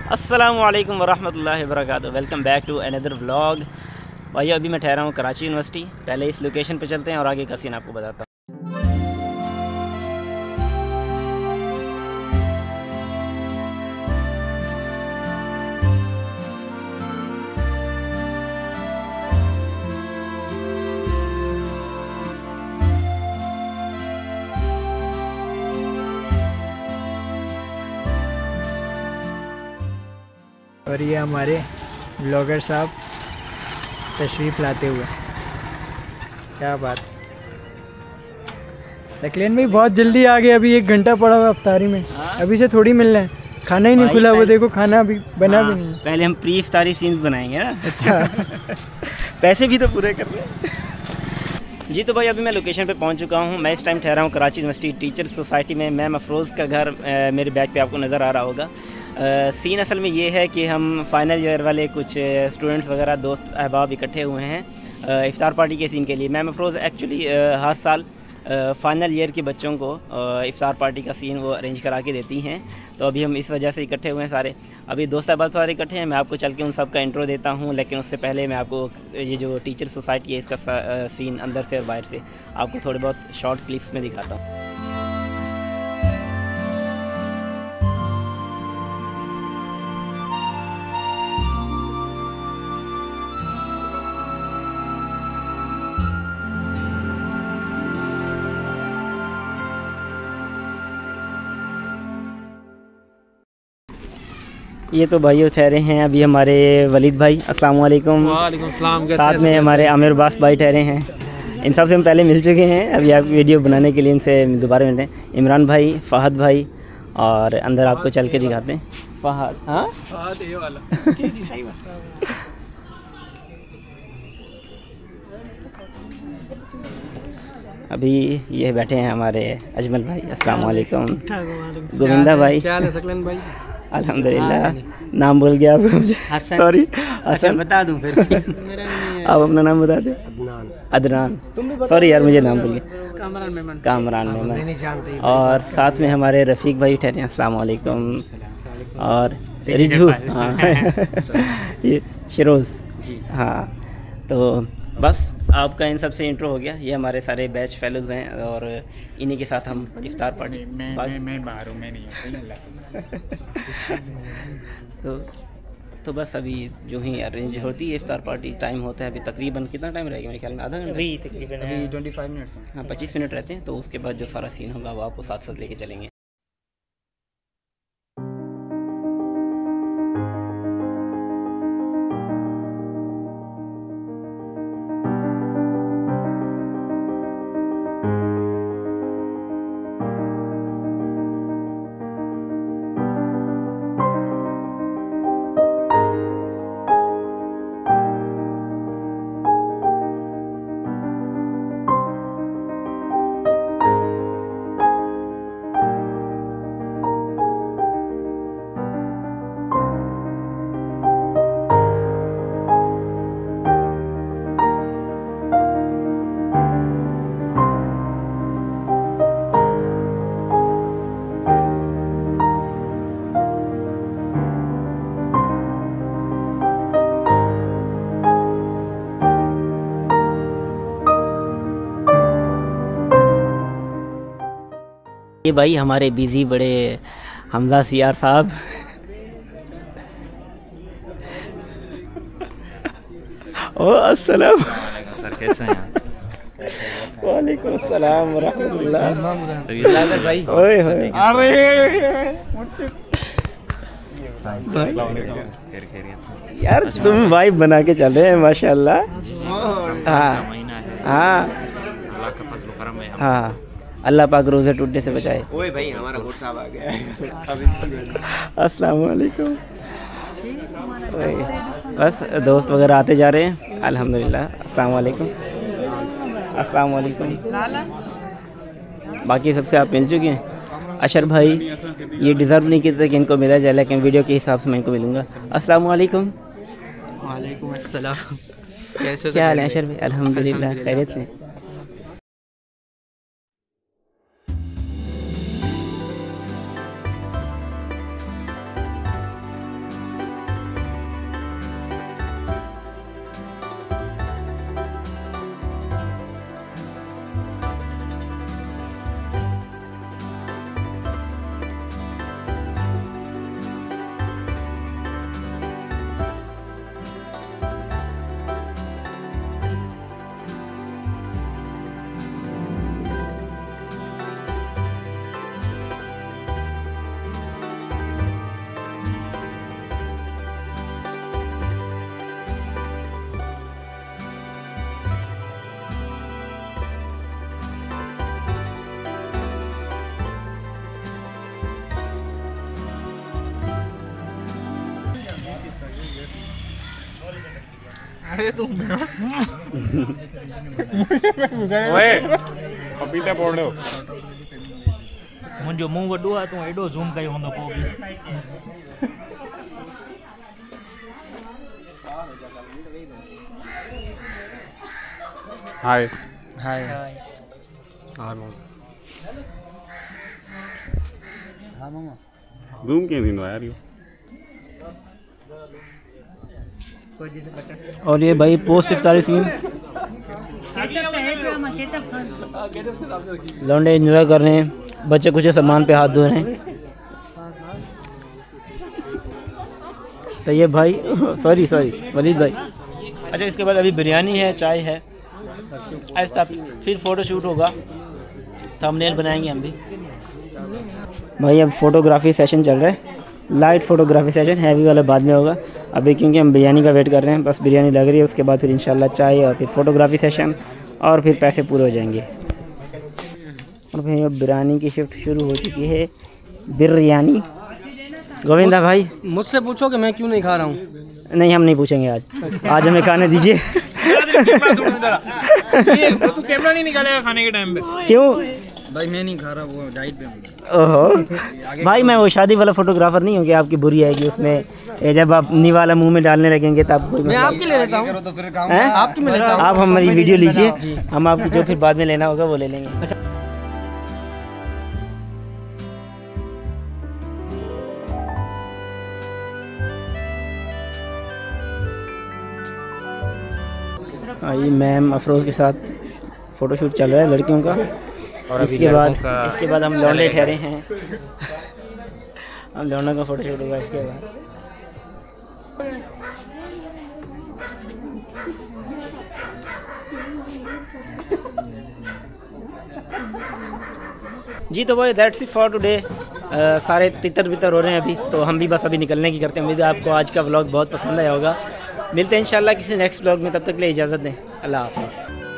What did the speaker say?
अस्सलामुअलैकुम वरहमतुल्लाहि वबरकातुहू। Welcome back to another vlog. भाई अभी मैं ठहरा हूँ कराची यूनिवर्सिटी। पहले इस लोकेशन पे चलते हैं और आगे का सीन आपको बताता हूँ। और ये हमारे ब्लॉगर साहब तशरीफ़ लाते हुए, क्या बात। तकलीन भाई बहुत जल्दी आ गए, अभी 1 घंटा पड़ा हुआ अफ्तारी में। अभी से थोड़ी मिल रहे हैं, खाना ही नहीं खुला हुआ। देखो खाना अभी बना भी नहीं। पहले हम प्री इफ्तारी सीन्स बनाएंगे ना। अच्छा। पैसे भी तो पूरे कर रहे हैं जी। तो भाई अभी मैं लोकेशन पे पहुंच चुका हूं। मैं इस टाइम ठहरा हूं कराची यूनिवर्सिटी टीचर्स सोसाइटी में। मैम अफरोज़ का घर मेरे बैक पे आपको नज़र आ रहा होगा। सीन असल में ये है कि हम फ़ाइनल ईयर वाले कुछ स्टूडेंट्स वगैरह दोस्त अहबाब इकट्ठे हुए हैं इफ्तार पार्टी के सीन के लिए। मैम अफरोज़ एक्चुअली हर साल फ़ाइनल ईयर के बच्चों को इफ्तार पार्टी का सीन वो अरेंज करा के देती हैं। तो अभी हम इस वजह से इकट्ठे हुए हैं सारे। अभी दोस्त अहबाब सारे इकट्ठे हैं। मैं आपको चल के उन सब का इंट्रो देता हूँ, लेकिन उससे पहले मैं आपको ये जो टीचर सोसाइटी है इसका सीन अंदर से और बाहर से आपको थोड़े बहुत शॉर्ट क्लिप्स में दिखाता हूँ। ये तो भाइयों ठहरे हैं अभी हमारे वलीद भाई, अस्सलाम वालेकुम। वालेकुम सलाम। साथ में हमारे आमिर बास भाई ठहरे हैं। इन सब से हम पहले मिल चुके हैं, अभी आप वीडियो बनाने के लिए इनसे दोबारा मिल रहे हैं। इमरान भाई, फ़हद भाई, और अंदर आपको चल के दिखाते हैं। फ़हद, हाँ फ़हद ये वाला। जी जी सही बात। अभी ये बैठे हैं हमारे अजमल भाई, अस्सलाम वालेकुम। गोविंदा भाई, क्या हाल है सकलन भाई? अल्हम्दुलिल्लाह। नाम भूल गया आपको, मुझे सॉरी। अच्छा बता दूं फिर। आप अपना नाम बता दें। अदनान। सॉरी यार मुझे नाम भूल गया। कामरान मेमन। नहीं जानते। और साथ में हमारे रफ़ीक भाई ठहरे हैं, अस्सलाम वालेकुम। और रिजू, हाँ ये शिरोज़ जी, हाँ। तो बस आपका इन सब से इंट्रो हो गया। ये हमारे सारे बैच फेलोज़ हैं और इन्हीं के साथ हम इफ्तार पार्टी। मैं बाहर हूँ, मैं नहीं। तो बस अभी जो ही अरेंज होती है इफ्तार पार्टी, टाइम होता है अभी तकरीबन कितना टाइम रहेगा मेरे ख्याल में? आधा घंटा अभी तकरीबन, अभी 25 मिनट्स। हाँ 25 मिनट रहते हैं। तो उसके बाद जो सारा सीन होगा वो आपको साथ साथ लेके चलेंगे। ये भाई हमारे बिजी बड़े हमजा सियार साहब। ओ अस्सलाम सर, कैसे हैं? वालेकुम अस्सलाम व रहमतुल्लाह भाई। ओए होए, अरे यार तुम वाइब बना के चल रहे हैं माशाल्लाह। हाँ हाँ, अल्लाह पाक रोज़े टूटने से बचाए। ओए भाई हमारा गुड साहब आ गया है। अस्सलाम वालेकुम। बस दोस्त वगैरह आते जा रहे हैं, अल्हम्दुलिल्लाह। अस्सलाम वालेकुम। अस्सलाम वालेकुम। बाकी सबसे आप मिल चुके हैं। अशर भाई ये डिज़र्व नहीं करते कि इनको मिला जाए, लेकिन वीडियो के हिसाब से मैं इनको मिलूँगा। अस्सलाम वालेकुम। वालेकुम अस्सलाम। कैसे क्या हाल है अशर भाई? अल्हम्दुलिल्लाह खैरियत से। अरे तुम पपीता पोड़ दो मुंहिंजो मुंहुं वॾो आहे तूं एॾो ज़ूम कयो हूंदो पोइ बि हाय हाय ज़ूम कीअं थींदो आहे यार इहो और ये भाई पोस्ट इफ्तारी सीन लौंडे एंजॉय कर रहे हैं, बच्चे कुछ सामान पे हाथ धो रहे हैं। तो ये भाई सॉरी वलीद भाई। अच्छा इसके बाद अभी बिरयानी है, चाय है, ऐसा फिर फ़ोटो शूट होगा, थंबनेल बनाएंगे हम भी। भाई अब फोटोग्राफी सेशन चल रहा है, लाइट फोटोग्राफी सेशन, हैवी वाला बाद में होगा अभी, क्योंकि हम बिरयानी का वेट कर रहे हैं। बस बिरयानी लग रही है, उसके बाद फिर इंशाल्लाह चाय और फिर फोटोग्राफी सेशन और फिर पैसे पूरे हो जाएंगे। और फिर अब बिरयानी की शिफ्ट शुरू हो चुकी है। बिरयानी गोविंदा भाई मुझसे पूछो कि मैं क्यों नहीं खा रहा हूँ। नहीं, हम नहीं पूछेंगे आज हमें खाने दीजिए। तू कैमरा नहीं निकालेगा खाने के टाइम पे? क्यों भाई मैं नहीं खा रहा, वो डाइट पे हूँ। ओहो भाई, मैं वो शादी वाला फोटोग्राफर नहीं हूँ कि आपकी बुरी आएगी उसमें, जब आप नी वाला मुंह में डालने लगेंगे तब कोई मैं आपके ले लेता हूँ, आपकी में लेता हूँ। आप हमारी वीडियो लीजिए, हम आपको जो फिर बाद में लेना होगा वो ले लेंगे। ये मैम अफरोज़ के साथ फ़ोटोशूट चल रहा है लड़कियों का। और इसके बाद हम लौंडे ठहरे हैं। हम लौंडों का फ़ोटोशूट होगा इसके बाद। जी तो भाई दैट्स इट फॉर टुडे। सारे तितर बितर हो रहे हैं अभी, तो हम भी बस अभी निकलने की करते हैं। उम्मीद है आपको आज का व्लॉग बहुत पसंद आया होगा। मिलते हैं इंशाल्लाह किसी नेक्स्ट व्लॉग में, तब तक के लिए इजाज़त दें। अल्लाह हाफ़िज़।